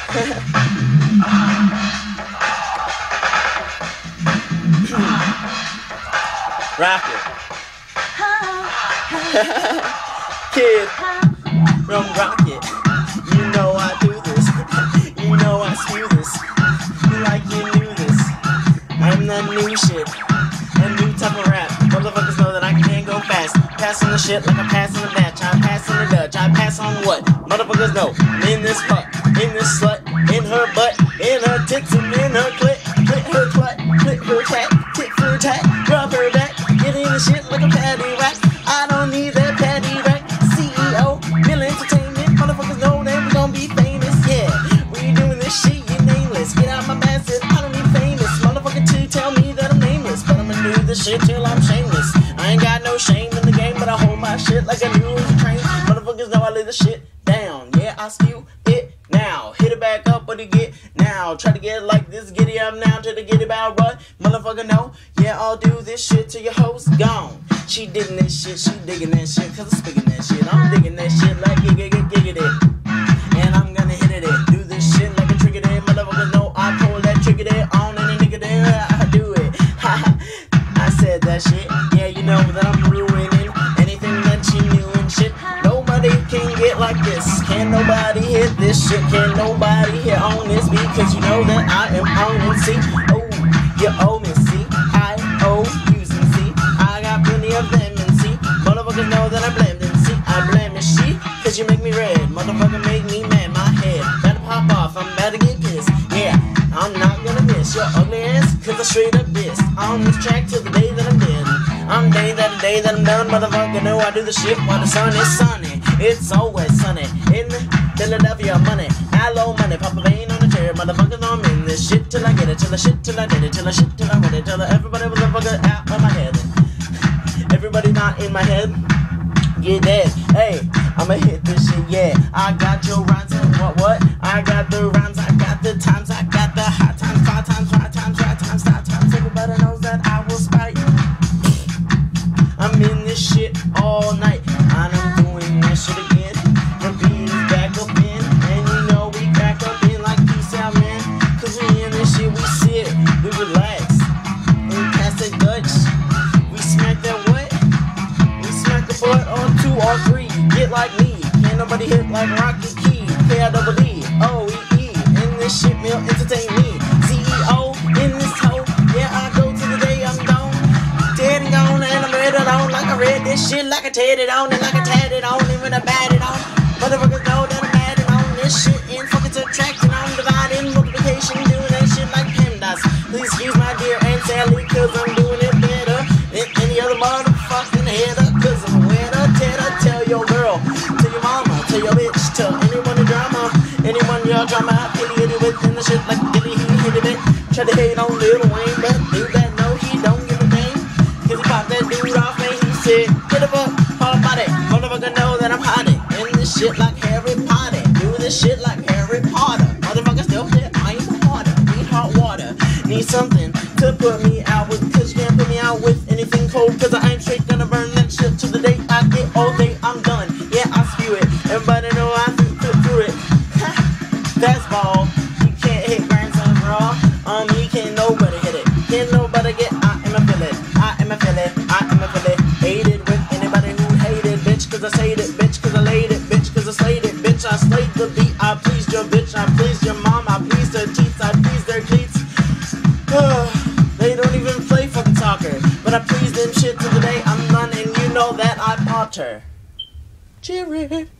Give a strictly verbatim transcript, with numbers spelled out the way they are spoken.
Rock it. Kid from Rocket. You know I do this. You know I spew this. Like you knew this. I'm that new shit. A new type of rap. Motherfuckers know that I can go fast. Passing the shit like I'm passing the match. I'm passing the Dutch. I pass on what? Motherfuckers know. I'm in this fuck. In this slut. In her butt. In her tits and in her clit. Clit her clut. Clit her tat. Tit for tat. Rub her back. Get in the shit like a patty whack. I don't need that patty whack. C E O. Mill Entertainment. Motherfuckers know that we gon' be famous. Yeah. We doing this shit. You nameless. Get out my basket. I don't need famous. Motherfucker to tell me that I'm nameless. But I'ma do this shit till I'm shameless. I ain't got no shame in the game, but I hold my shit like I knew it was a train. Motherfuckers know I lay the shit down. Yeah, I spew it now. Hit it back up, but it get now. Try to get it like this, giddy up now. Try to get it about what? Motherfucker know. Yeah, I'll do this shit till your host gone. She digging that shit, she digging that shit, cause I'm speaking that shit. I'm digging that shit like giggity giggity. And I'm gonna hit it. Do this shit like a trigger there. Motherfuckers know I pull that trigger there on and a nigga there. I do it. I said that shit. Yeah, you know that I'm ruining anything that you knew and shit. Nobody can get like this. Can nobody hit this shit? Can nobody hit on this beat? Cause you know that I am on and see. Oh, you owe me, see. I owe you some, see. I got plenty of them and see. Motherfuckers know that I blame them, see. I blame it, she. Cause you make me red. Motherfucker make me mad. My head better pop off. I'm about to get pissed. Yeah, I'm not gonna miss your ugly ass. Cause I straight up pissed. On this track till the day that I'm dead. I'm day that the day that I'm done. Motherfucker know I do the shit while the sun is sunny. It's always sunny in Philadelphia. Money, hello money, pop a vein on the chair. Motherfuckers know I'm in this shit till I get it, till I shit till I did it, till I shit till I read it, till everybody motherfucker out of my head. Everybody not in my head, get dead. Hey, I'ma hit this shit, yeah. I got your rhymes and what what? I got the rhymes, I got the times, I got the hot times, five times, five times, five times, five times. Everybody knows that I will spite. I'm in this shit all night, and I'm doing this shit again. The beat is back up in, and you know we back up in like peace out, man. Cause we in this shit, we sit, we relax, and we pass that Dutch. We smack that what? We smack the butt on two or three. Get like me, can't nobody hit like Rocky Key. K I double D, O E E, in this shit, Mill Entertain me. C E O, in this hoe, yeah, I go to the day I'm gone. Dead and gone, and I'm read it on like I read this shit, like I tatted on it, like I tatted on it when I batted on. Motherfuckers know that I'm batted on this shit, and fucking subtracting, I'm dividing, multiplication, doing that shit like PEMDAS. Please excuse my dear Aunt Sally, cause I'm doing it better than any other motherfucking header. Cause I'm a winner, tatter, tell your girl, tell your mama, tell your bitch, tell anyone in drama, anyone your drama, hitty hitty within the shit like giddy he hitty bit. Try to hate on Lil Wayne, but do that no, he don't give a damn. Cause he popped that dude off and he said, get up up, all about it. Motherfucker know that I'm hot in this shit like Harry Potter. Do this shit like Harry Potter. Motherfucker still hit, I ain't water, need hot water. Need something to put me out with, cause you can't put me out with anything cold. Cause I ain't straight gonna burn that shit till the day I get all day I'm done. Yeah, I spew it, everybody know I threw, threw, through it. That's ball, you can't hit grandson raw. On me, can't nobody hit it. Can't nobody get, I am a fillet. I am a fillet, I am a fillet. Hated with anybody who hated, bitch. Cause I said it, bitch. Cause I laid it, bitch. Cause I slayed it, bitch. I slayed the beat. I pleased your bitch. I pleased your mom. I pleased her teeth. I pleased their cleats. They don't even play fucking soccer. But I pleased them shit till the day I'm done. And you know that I popped her. Cheery.